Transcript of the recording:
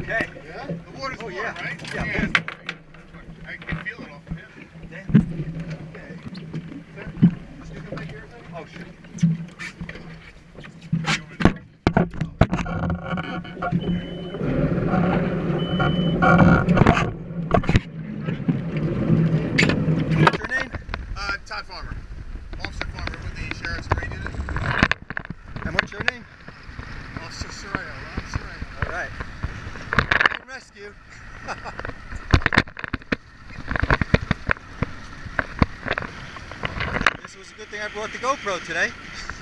okay. Yeah? The water's warm, yeah. right? Yeah. Yeah. I can feel it off of him. Damn. Okay. Is this gonna make everything? Oh, shit. What's your name? Todd Farmer. Officer Farmer with the Sheriff's Grade Unit. And what's your name? Officer Soraya. Ron Soraya. All right. Rescue. This was a good thing I brought the GoPro today.